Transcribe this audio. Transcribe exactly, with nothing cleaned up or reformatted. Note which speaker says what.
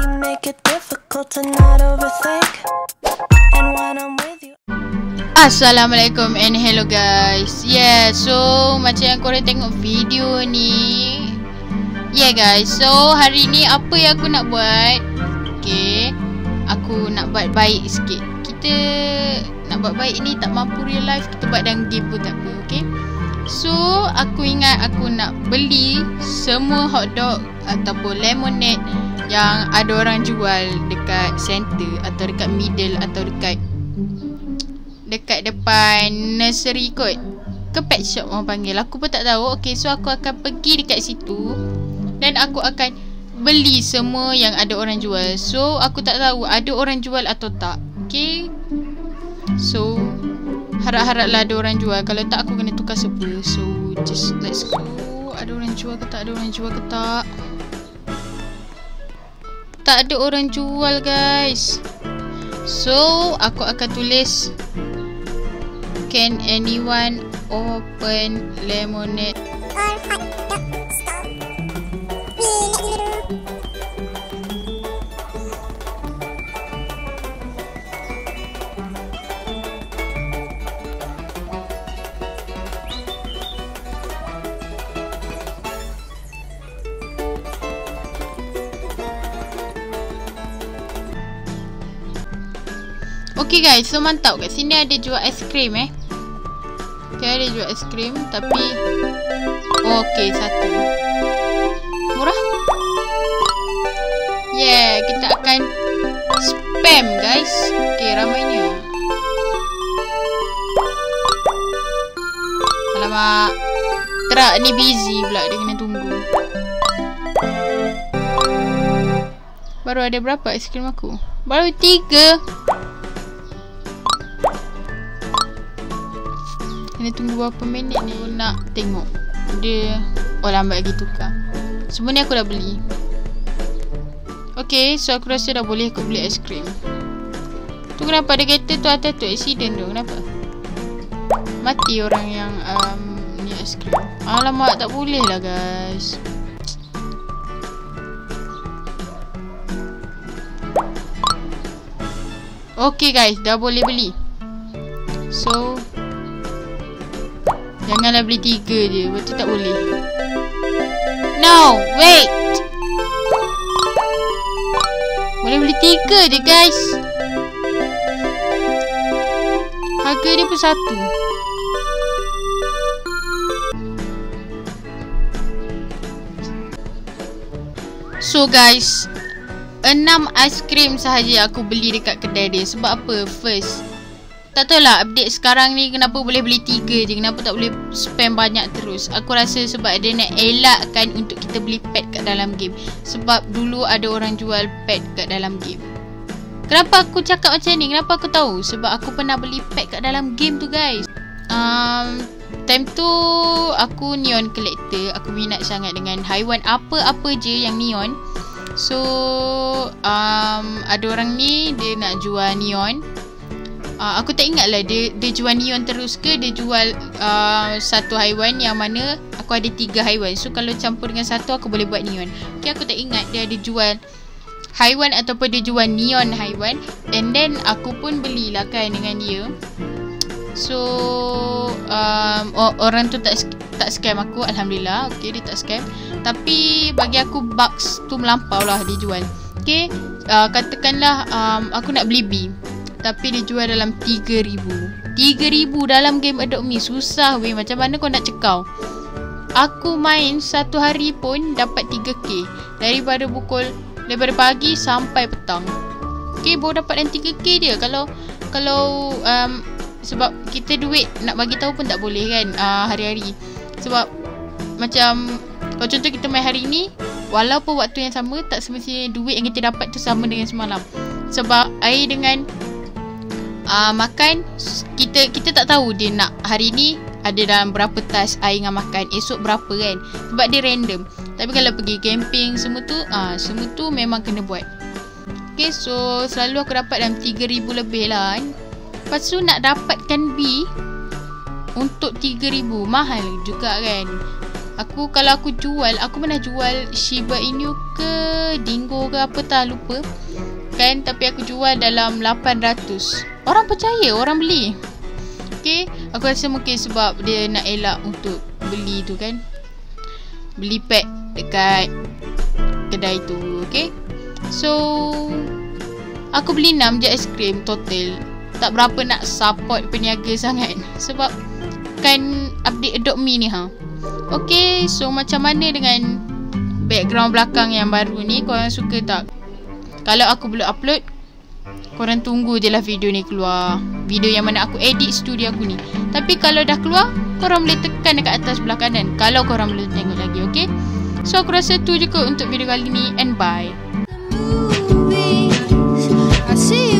Speaker 1: You make it difficult to not overthink. And when I'm with you.
Speaker 2: Assalamualaikum and hello guys. Yeah, so macam yang korang tengok video ni. Yeah guys, so hari ni apa yang aku nak buat? Okay, aku nak buat baik sikit. Kita nak buat baik ni tak mampu real life, kita buat dalam game pun tak apa. Okay, so aku ingat aku nak beli semua hotdog ataupun lemonade yang ada orang jual dekat center atau dekat middle atau dekat dekat depan nursery kot, ke pet shop orang panggil, aku pun tak tahu. Okay, so aku akan pergi dekat situ dan aku akan beli semua yang ada orang jual. So aku tak tahu ada orang jual atau tak. Okay, so harap-haraplah ada orang jual. Kalau tak aku kena tukar super. So just let's go. Ada orang jual ke tak? Ada orang jual ke tak? Tak ada orang jual guys. So aku akan tulis, can anyone open lemonade? Okay guys, so mantap kat sini ada jual aiskrim eh. Okay, ada jual aiskrim tapi okay, satu murah. Yeah, kita akan spam guys. Okay, ramainya. Alamak, terak ni busy pula, dia kena tunggu. Baru ada berapa aiskrim aku? Baru tiga. Kena tunggu berapa minit ni nak tengok dia. Oh, lambat lagi tukar. Semua ni aku dah beli. Okay, so aku rasa dah boleh aku beli aiskrim. Tu kenapa ada kereta tu atas tu, accident tu, kenapa? Mati orang yang um, ni aiskrim. Alamak, tak boleh lah guys. Okay guys, dah boleh beli. So janganlah beli tiga je, betul tak boleh. No, wait. Boleh beli tiga je guys. Harga dia pun satu. So guys, enam aiskrim sahaja aku beli dekat kedai dia. Sebab apa? First, tak tahu lah update sekarang ni kenapa boleh beli tiga je, kenapa tak boleh spam banyak terus. Aku rasa sebab dia nak elakkan untuk kita beli pet kat dalam game. Sebab dulu ada orang jual pet kat dalam game. Kenapa aku cakap macam ni? Kenapa aku tahu? Sebab aku pernah beli pet kat dalam game tu guys. um, Time tu aku neon collector. Aku minat sangat dengan haiwan apa-apa je yang neon. So um, ada orang ni dia nak jual neon. Uh, aku tak ingat lah dia, dia jual neon terus ke dia jual uh, satu haiwan yang mana aku ada tiga haiwan. So kalau campur dengan satu aku boleh buat neon. Okay, aku tak ingat dia ada jual haiwan ataupun dia jual neon haiwan. And then aku pun belilah kan dengan dia. So um, orang tu tak tak scam aku, alhamdulillah. Okay, dia tak scam. Tapi bagi aku bucks tu melampau lah dia jual. Okay, uh, katakanlah um, aku nak beli bee tapi dia jual dalam tiga ribu. tiga ribu dalam game Adopt Me. Susah weh. Macam mana kau nak cekau? Aku main satu hari pun dapat tiga K. Daripada pukul Daripada pagi sampai petang. Okay, baru dapat dalam tiga K dia. Kalau Kalau um, sebab kita duit nak bagi tahu pun tak boleh kan, uh, hari-hari. Sebab macam kalau contoh kita main hari ni, walaupun waktu yang sama, tak semestinya duit yang kita dapat tu sama dengan semalam. Sebab air dengan Uh, makan, kita kita tak tahu dia nak hari ni ada dalam berapa tas air dengan makan, esok berapa kan. Sebab dia random. Tapi kalau pergi camping semua tu, uh, semua tu memang kena buat. Okay, so selalu aku dapat dalam tiga ribu lebih lah kan. Lepas tu nak dapatkan bee untuk tiga ribu, mahal juga kan. Aku kalau aku jual, aku pernah jual Shiba Inu ke Dingo ke apa tak lupa kan, tapi aku jual dalam lapan ratus. Orang percaya, orang beli. Okay, aku rasa mungkin sebab dia nak elak untuk beli tu kan, beli pack dekat kedai tu. Okay, so aku beli enam je aiskrim total. Tak berapa nak support peniaga sangat sebab kan update Adopt Me ni ha. Okay, so macam mana dengan background belakang yang baru ni? Korang suka tak? Kalau aku belum upload, korang tunggu je lah video ni keluar. Video yang mana aku edit studio aku ni. Tapi kalau dah keluar, korang boleh tekan dekat atas sebelah kanan kalau korang belum tengok lagi. Okay, so aku rasa tu je kot untuk video kali ni, and bye.
Speaker 1: I see